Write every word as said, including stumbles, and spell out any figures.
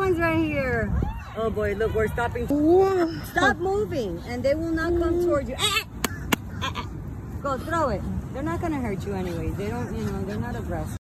ones right here. Oh boy, look, we're stopping. Stop moving, and they will not come towards you. Ah, ah, ah. Go, throw it. They're not gonna hurt you anyway. They don't, you know, they're not aggressive.